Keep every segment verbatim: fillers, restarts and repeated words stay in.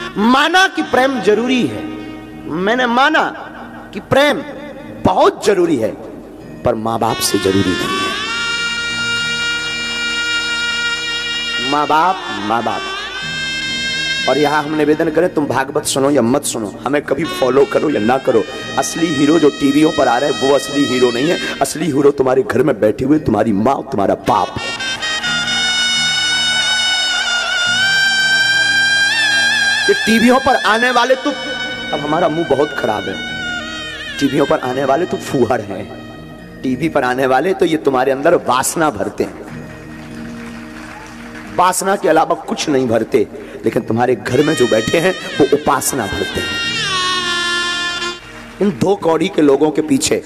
माना कि प्रेम जरूरी है, मैंने माना कि प्रेम बहुत जरूरी है, पर मां बाप से जरूरी नहीं है। मां बाप मां बाप। और यहां हम निवेदन करें, तुम भागवत सुनो या मत सुनो, हमें कभी फॉलो करो या ना करो, असली हीरो जो टीवियों पर आ रहे हैं वो असली हीरो नहीं है। असली हीरो तुम्हारे घर में बैठे हुए तुम्हारी मां और तुम्हारा बाप है। ये टीवियों पर आने वाले तो, अब हमारा मुंह बहुत खराब है, टीवियों पर आने वाले तो फूहड़ हैं, टीवी पर आने वाले तो ये तुम्हारे अंदर वासना भरते हैं, वासना के अलावा कुछ नहीं भरते। लेकिन तुम्हारे घर में जो बैठे हैं वो उपासना भरते हैं। इन दो कौड़ी के लोगों के पीछे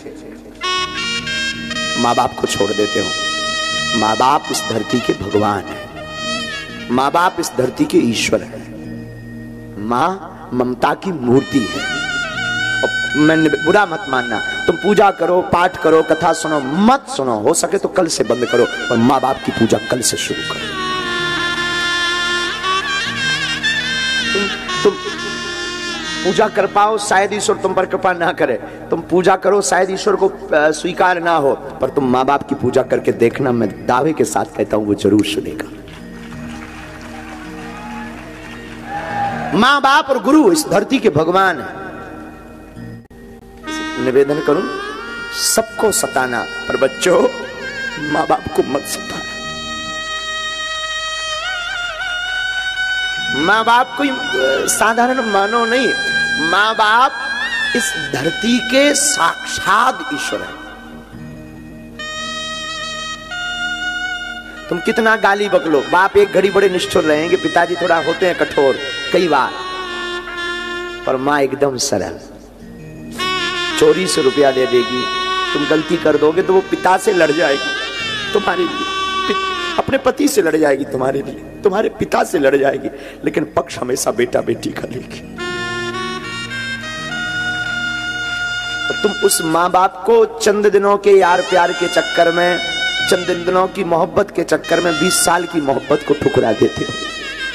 माँ बाप को छोड़ देते हो। माँ बाप इस धरती के भगवान हैं, माँ बाप इस धरती के ईश्वर हैं, माँ ममता की मूर्ति है। और मैं बुरा मत मानना, तुम पूजा करो, पाठ करो, कथा सुनो, मत सुनो, हो सके तो कल से बंद करो, और माँ बाप की पूजा कल से शुरू करो। तुम तुम पूजा कर पाओ, शायद ईश्वर तुम पर कृपा ना करे, तुम पूजा करो, शायद ईश्वर को स्वीकार ना हो, पर तुम माँ बाप की पूजा करके देखना, मैं दावे के साथ कहता हूं वो जरूर सुनेगा। माँ बाप और गुरु इस धरती के भगवान है। निवेदन करूं, सबको सताना, पर बच्चों माँ बाप को मत सताना। माँ बाप कोई साधारण मानो नहीं, माँ बाप इस धरती के साक्षात ईश्वर है। तुम कितना गाली बकलो, बाप एक घड़ी बड़े निष्ठुर रहेंगे, पिताजी थोड़ा होते हैं कठोर कई बार, पर माँ एकदम सरल। चोरी से रुपया दे देगी, तुम गलती कर दोगे तो वो पिता से लड़ जाएगी तुम्हारे लिए, अपने पति से लड़ जाएगी तुम्हारे लिए, तुम्हारे पिता से लड़ जाएगी, लेकिन पक्ष हमेशा बेटा बेटी का लेगी। और तुम उस माँ बाप को चंद दिनों के यार प्यार के चक्कर में, चंद दिनों की मोहब्बत के चक्कर में बीस साल की मोहब्बत को ठुकरा देते हो।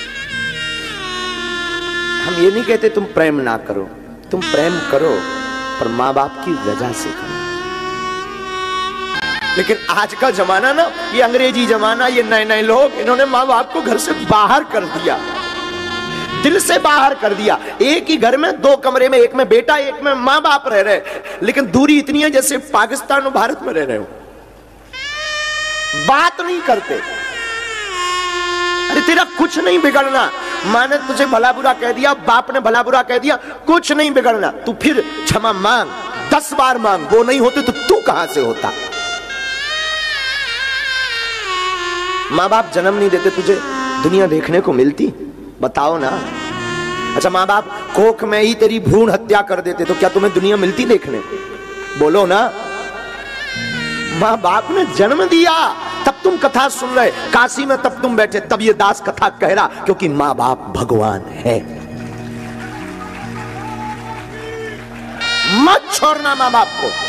हम ये नहीं कहते तुम प्रेम ना करो, तुम प्रेम करो, पर माँ बाप की वजह से करो। लेकिन आज का जमाना ना, ये अंग्रेजी जमाना, ये नए नए लोग, इन्होंने माँ बाप को घर से बाहर कर दिया, दिल से बाहर कर दिया। एक ही घर में दो कमरे में, एक में बेटा एक में माँ बाप रह रहे, लेकिन दूरी इतनी है जैसे पाकिस्तान और भारत में रह रहे हो, बात नहीं करते। अरे तेरा कुछ नहीं बिगड़ना, माँ ने तुझे भला बुरा कह दिया, बाप ने भला बुरा कह दिया, कुछ नहीं बिगड़ना, तू फिर क्षमा मांग, दस बार मांग, वो नहीं होते तो तू कहां से होता। माँ बाप जन्म नहीं देते, तुझे दुनिया देखने को मिलती? बताओ ना। अच्छा, माँ बाप कोख में ही तेरी भ्रूण हत्या कर देते तो क्या तुम्हें दुनिया मिलती देखने? बोलो ना। माँ बाप ने जन्म दिया, तब तुम कथा सुन रहे, काशी में तब तुम बैठे, तब ये दास कथा कह रहा, क्योंकि माँ बाप भगवान है। मत छोड़ना माँ बाप को।